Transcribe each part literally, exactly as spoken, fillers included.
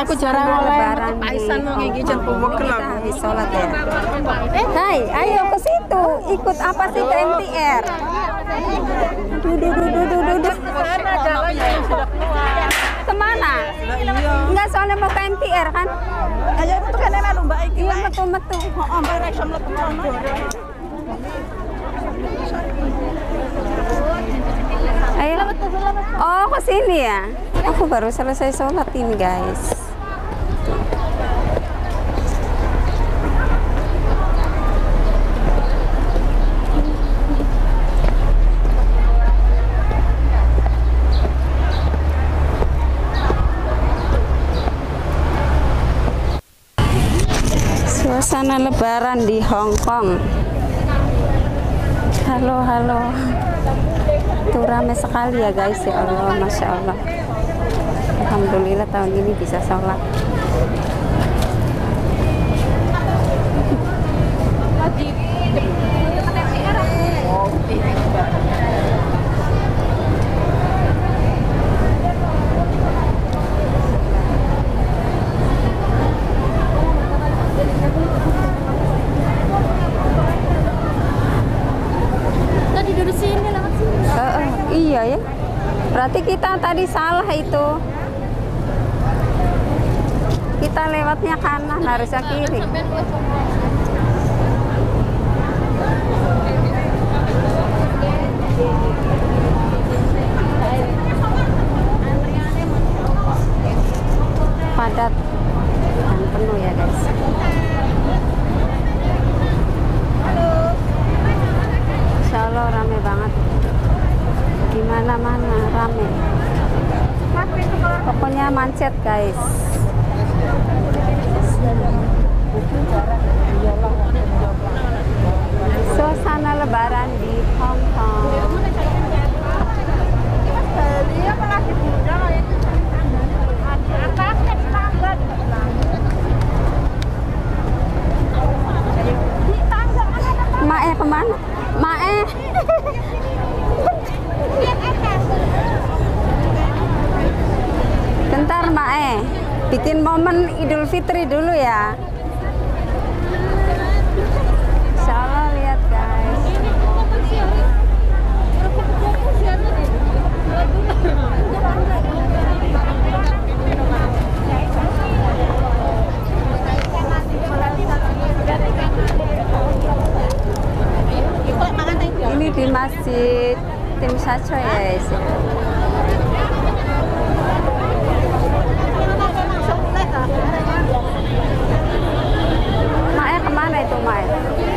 aku jarang lebaran paisan mau ngigi jan kita habis sholat ya. Hai, ayo ke situ, ikut apa sih ke M T R? Dudu dudu dudu dudu. Kemana? Enggak, soalnya mau ke M T R kan? Ayo metu kene lalu Mbak iki. Iya, metu-metu. Heeh, Mbak rek iso mlebu kono. Ayo. Oh, ke sini ya? Aku baru selesai sholat ini, guys. Suasana lebaran di Hong Kong. Halo, halo. Tuh rame sekali ya guys, ya Allah, Masya Allah. Alhamdulillah tahun ini bisa sholat. Iya ya, berarti kita tadi salah itu. Kita lewatnya kanan, harusnya kiri. Padat dan penuh ya guys. Insya Allah rame banget. Di mana-mana rame. Pokoknya macet guys. Suasana lebaran di Hong Kong. Mae kemana? Mae. Bentar Mae, bikin momen Idul Fitri dulu ya. Insya Allah, lihat guys. Ini di Masjid Tim Sacho ya guys. Mae kemana itu Mae?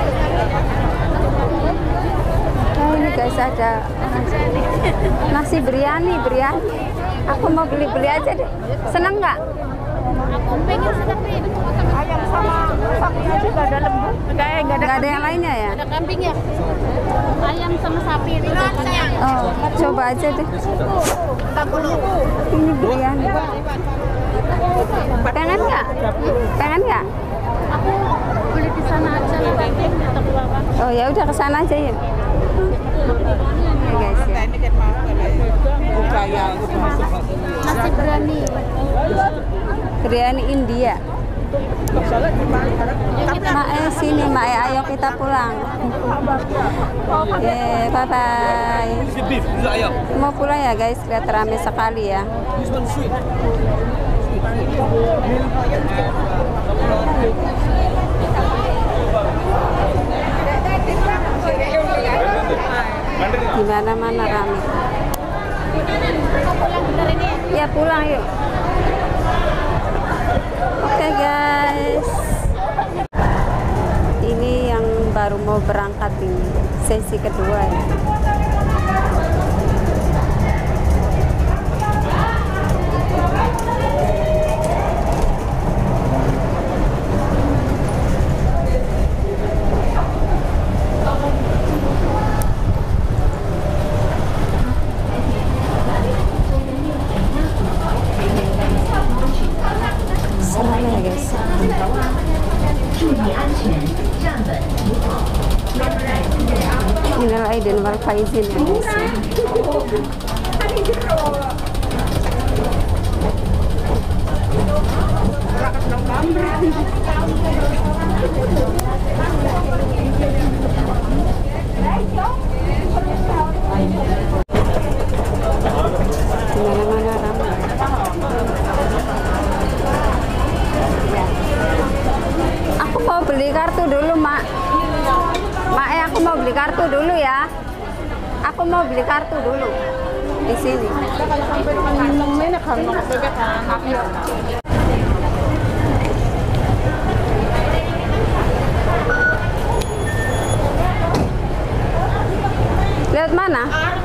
Oh ini guys ada nasi biryani, biryani. Aku mau beli-beli aja deh. Seneng nggak? Aku pengen sedapin ayam sama sapi aja, nggak ada lembu, nggak ada, Nggak ada yang lainnya ya? ada kambing ya. Ayam sama sapi itu. Oh, coba aja deh. Ini biryani. Pengen nggak? Pengen nggak? Aku beli di sana aja nanti atau apa? Oh ya udah, ke sana aja ya. Ya guys ya. Nasi biryani. Biryani India. Mae sini, Mae, ayo kita pulang. Oke, bye bye. Mau pulang ya guys, lihat rame sekali ya. Di mana-mana rame. Ya pulang yuk. Oke guys, ini yang baru mau berangkat ini sesi kedua ya. Minal aidin wal faizin ya guys ya. Mana-mana ramai. Aku mau beli kartu dulu, Mak. Mak, eh, aku mau beli kartu dulu ya. Aku mau beli kartu dulu di sini. Lihat mana?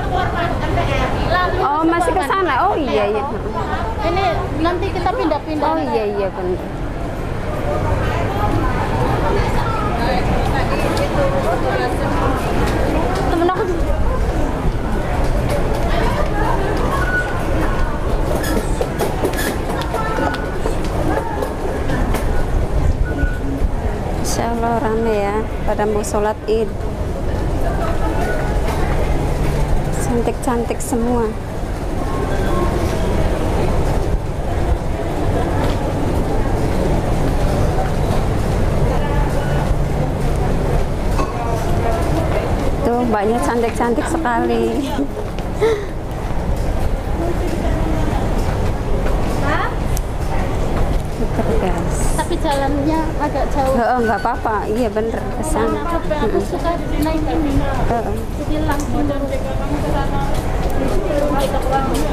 Oh, masih ke sana. Oh iya iya. Ini nanti kita pindah-pindah. Oh iya iya benar. Temen aku. Insya Allah rame ya pada mau sholat id. Cantik-cantik semua. Tuh mbaknya cantik-cantik sekali. Guys. Tapi jalannya agak jauh. Oh, nggak apa-apa. Iya bener kesana. Aku, aku suka naik ini. Oh. Jadi langsung dari